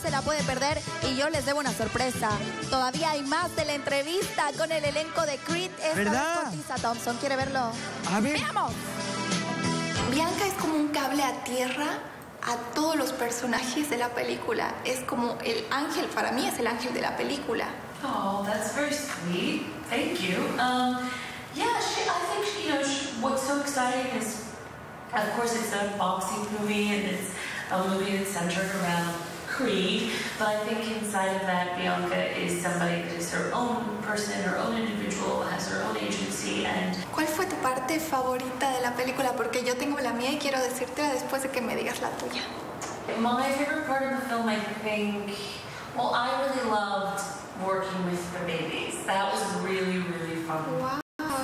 se la puede perder y yo les debo una sorpresa. Todavía hay más de la entrevista con el elenco de Creed. Esta ¿Verdad? vez con Tessa Thompson. ¿Quiere verlo? A ver. ¡Veamos! Bianca es como un cable a tierra a todos los personajes de la película. Es como el ángel, para mí es el ángel de la película. Oh, that's very sweet. Thank you. Yeah, I think, what's so exciting is, of course, it's a boxing movie and it's a movie that's centered around Creed, but I think inside of that, Bianca is somebody that is her own person, her own individual, has her own agency, and... ¿Cuál fue tu parte favorita de la película? Porque yo tengo la mía y quiero decírtela después de que me digas la tuya. My favorite part of the film, I think, well, I really loved working with the babies. That was really, really fun. Wow.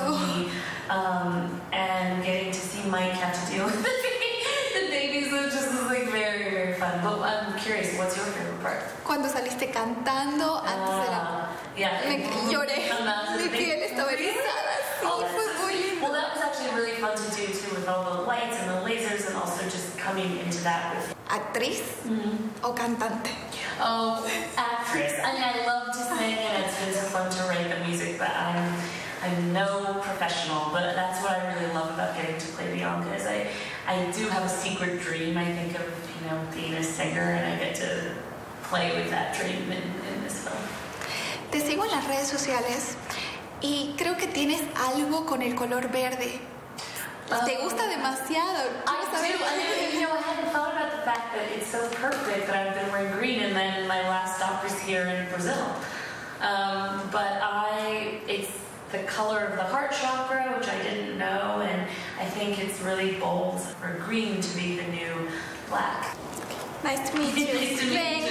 And getting to see Mike have to deal with the babies, which just was like very, very fun. But I'm curious, what's your favorite part? Cuando saliste cantando antes de la... Yeah. Lloré. Mi piel estaba erizada. Sí, fue muy lindo. Well, that was actually really fun to do too, with all the lights and the lasers, and also just coming into that with... ¿Actriz o cantante? Oh, actress. I mean, I love to sing, and it's been so fun to write the music, but I'm no professional, but that's what I really love about getting to play Bianca is I do have a secret dream. I think of, being a singer, and I get to play with that dream in this film. Te sigo en las redes sociales y creo que tienes algo con el color verde. Te gusta demasiado. I hadn't thought about the fact that it's so perfect that I've been wearing green, and then my last stop is here in Brazil. But it's the color of the heart chakra, which I didn't know, and I think it's really bold for green to be the new black. Nice to meet you. Nice to meet you.